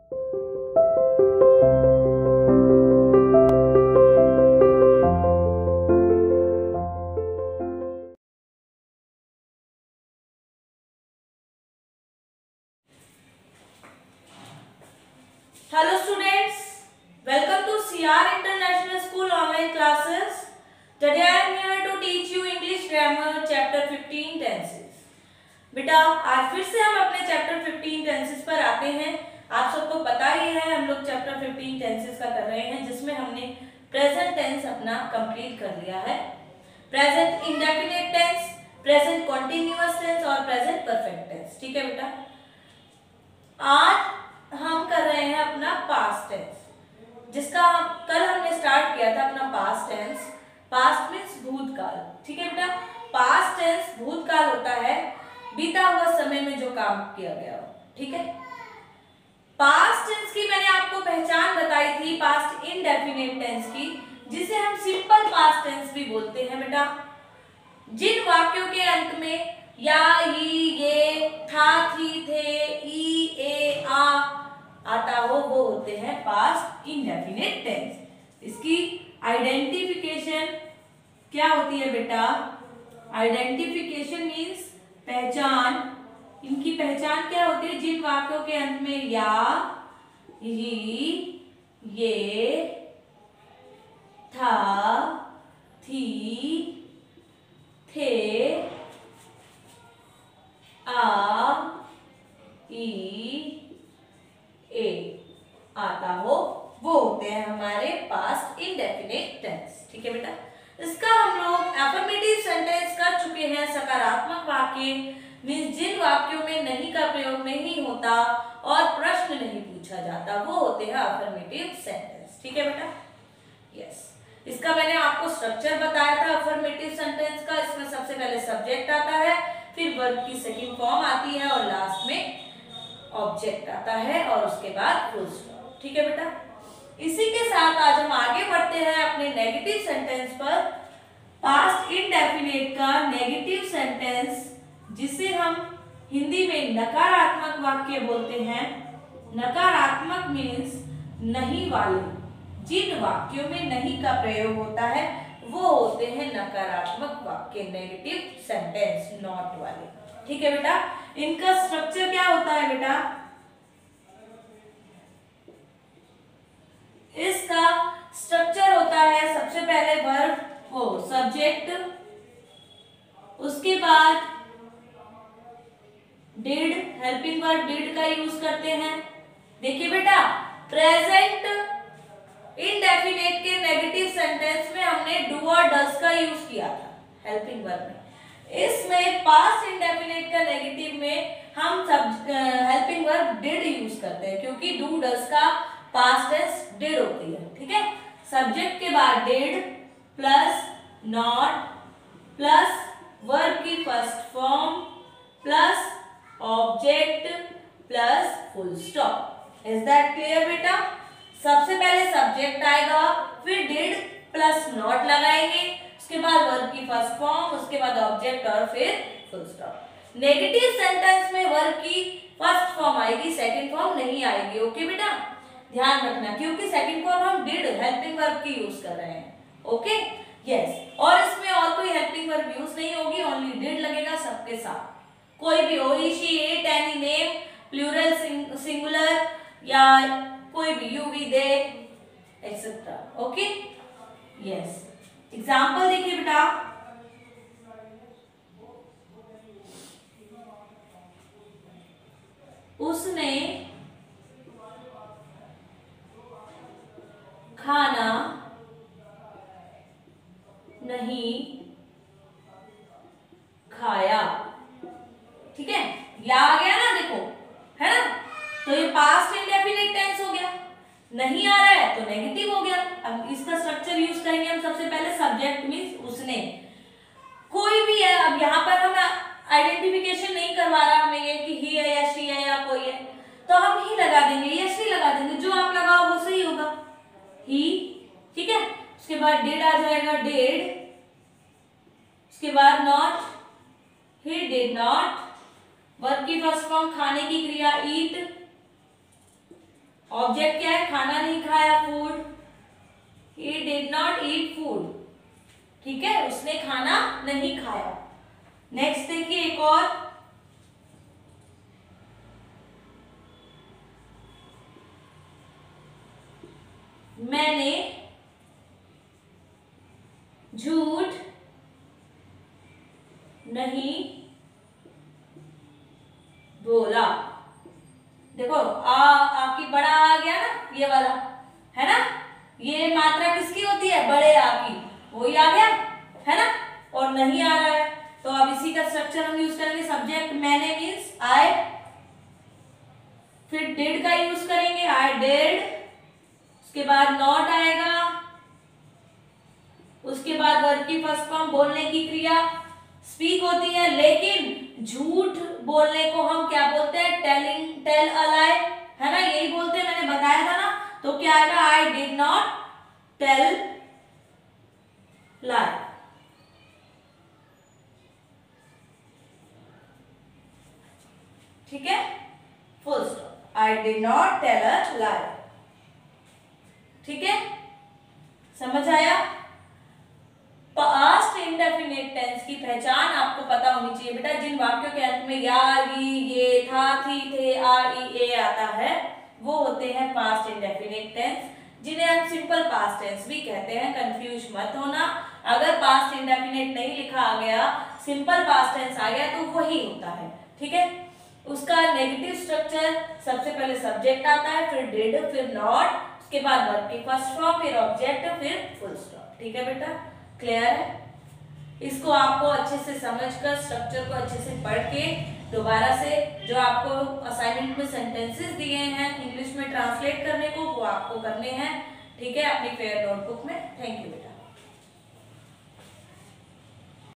Hello students, welcome to CR International School online classes. Today I am here to teach you English grammar chapter 15 tenses. बेटा आज फिर से हम अपने chapter 15 tenses पर आते हैं। आप सबको पता ही है हम लोग चैप्टर 15 टेंसेस का कर रहे हैं, जिसमें हमने प्रेजेंट टेंस अपना कंप्लीट कर लिया है। Present indefinite tense, present continuous tense और प्रेजेंट परफेक्ट टेंस। ठीक है बेटा, आज हम कर रहे हैं अपना पास्ट टेंस, जिसका कल हमने स्टार्ट किया था अपना पास्ट टेंस। पास्ट मीन्स भूतकाल। ठीक है बेटा, पास्ट टेंस भूतकाल होता है बीता हुआ समय में जो काम किया गया हो। ठीक है, पास्ट टेंस की मैंने आपको पहचान बताई थी, पास्ट इनडेफिनिट टेंस की, जिसे हम सिंपल पास्ट टेंस भी बोलते हैं बेटा। जिन वाक्यों के अंत में या, ये, था, थी, थे, ई, ए, आ आता हो, वो होते हैं पास्ट इनडेफिनिट टेंस। इसकी आइडेंटिफिकेशन क्या होती है बेटा? आइडेंटिफिकेशन मीन्स पहचान। इनकी पहचान क्या होती है? जिन वाक्यों के अंत में या, ये, था, थी, थे, आ, ई, ए आता हो, वो होते हैं हमारे पास्ट इनडेफिनिट टेंस। ठीक है बेटा, इसका हम लोग अफर्मेटिव सेंटेंस कर चुके हैं। सकारात्मक वाक्य मीन्स जिन वाक्यों में नहीं का प्रयोग नहीं होता और प्रश्न नहीं पूछा जाता, वो होते हैं अफर्मेटिव सेंटेंस। ठीक है बेटा, यस। इसका मैंने आपको स्ट्रक्चर बताया था अफर्मेटिव सेंटेंस का। इसमें सबसे पहले सब्जेक्ट आता है, फिर वर्ब की सेकंड फॉर्म आती है और लास्ट में ऑब्जेक्ट आता है और उसके बाद फुल स्टॉप। ठीक है बेटा, इसी के साथ आज हम आगे बढ़ते हैं अपने नेगेटिव सेंटेंस पर। पास्ट इनडेफिनिट का नेगेटिव सेंटेंस, जिसे हम हिंदी में नकारात्मक वाक्य बोलते हैं। नकारात्मक मीन्स नहीं वाले। जिन वाक्यों में नहीं का प्रयोग होता है वो होते हैं नकारात्मक वाक्य, नेगेटिव सेंटेंस, नॉट वाले। ठीक है बेटा, इनका स्ट्रक्चर क्या होता है बेटा? इसका स्ट्रक्चर होता है सबसे पहले वर्ब को सब्जेक्ट, उसके बाद डिड, हेल्पिंग वर्ब डिड का यूज करते हैं। देखिए बेटा, प्रेजेंट इनडेफिनिट के नेगेटिव सेंटेंस में हमने डू और डज का यूज किया था हेल्पिंग वर्ब में। इसमें पास्ट इनडेफिनिट का नेगेटिव में हम सब हेल्पिंग वर्ब डिड यूज करते हैं, क्योंकि डू डज का पास्ट टेंस डिड होती है। ठीक है, सब्जेक्ट के बाद did plus not plus verb की first form plus object plus full stop. Is that clear बेटा? सबसे पहले सब्जेक्ट आएगा, फिर डिड प्लस नॉट लगाएंगे, उसके बाद वर्ब की फर्स्ट फॉर्म, उसके बाद ऑब्जेक्ट और फिर फुल स्टॉप। नेगेटिव सेंटेंस में वर्ब की फर्स्ट फॉर्म आएगी, सेकंड फॉर्म नहीं आएगी। ओके बेटा, ध्यान रखना, क्योंकि सेकंड फॉर्म हम डिड हेल्पिंग वर्ब की यूज कर रहे हैं। Okay, yes. और इसमें और कोई हेल्पिंग वर्ब यूज नहीं होगी, ओनली डिड लगेगा सबके साथ। कोई भी हो, he, she, it, any name, plural, singular या कोई भी, you, we, they etcetera. Okay, yes. Example देखिए बेटा, उसने खाना नहीं खाया। ठीक है, या आ गया ना, देखो, है ना? तो ये पास्ट इंडेफिनिट टेंस हो गया। नहीं आ रहा है तो नेगेटिव हो गया। अब इसका स्ट्रक्चर यूज करेंगे हम। सबसे पहले सब्जेक्ट मीन्स उसने, कोई भी है। अब यहाँ पर हम आइडेंटिफिकेशन नहीं करवा रहा हमें ये कि ही है या शी है या कोई है, तो हम ही लगा देंगे या शी लगा देंगे, जो आप लगाओ वो सही होगा, ही। ठीक है, उसके बाद डिड आ जाएगा, डिड, उसके बाद not, he did not, verb की फर्स्ट फॉर्म खाने की क्रिया ईट, ऑब्जेक्ट क्या है, खाना नहीं खाया, food, he did not eat food, ठीक है, उसने खाना नहीं खाया। नेक्स्ट देखिए एक और, मैंने झूठ नहीं बोला। देखो आपकी बड़ा आ गया ना, ये वाला है ना, ये मात्रा किसकी होती है, बड़े आ की, वही आ गया है ना, और नहीं आ रहा है, तो अब इसी का स्ट्रक्चर हम यूज करेंगे। सब्जेक्ट मैंने मीन्स आई, फिर डिड का यूज करेंगे, आई डिड, उसके बाद नॉट आएगा, उसके बाद वर्ब की फर्स्ट फॉर्म बोलने की क्रिया स्पीक होती है, लेकिन झूठ बोलने को हम क्या बोलते हैं, टेलिंग, टेल अ लाई, है ना, यही बोलते हैं, मैंने बताया था ना। तो क्या आएगा, I did not tell lie. ठीक है, full stop, I did not tell a lie. ठीक है, समझ आया। पास्ट इंडेफिनिट टेंस की पहचान आपको पता होनी चाहिए बेटा। जिन वाक्यों के अंत में या, ये, था, थी, थे, आ, ई, ए आता है, वो होते हैं पास्ट इंडेफिनिट टेंस, जिन्हें हम सिंपल पास्ट टेंस भी कहते हैं। कंफ्यूज मत होना, अगर पास्ट इंडेफिनिट नहीं लिखा आ गया, सिंपल पास्ट टेंस आ गया, तो वही होता है। ठीक है, उसका नेगेटिव स्ट्रक्चर, सबसे पहले सब्जेक्ट आता है, फिर डिड, फिर नॉट, उसके बाद वर्ब की फर्स्ट फॉर्म, फिर ऑब्जेक्ट, फिर फुल स्टॉप। ठीक है बेटा, क्लियर है। इसको आपको अच्छे से समझकर, स्ट्रक्चर को अच्छे से पढ़ के, दोबारा से जो आपको असाइनमेंट में सेंटेंसेस दिए हैं इंग्लिश में ट्रांसलेट करने को, वो आपको करने हैं। ठीक है, अपनी फेयर नोटबुक में। थैंक यू बेटा।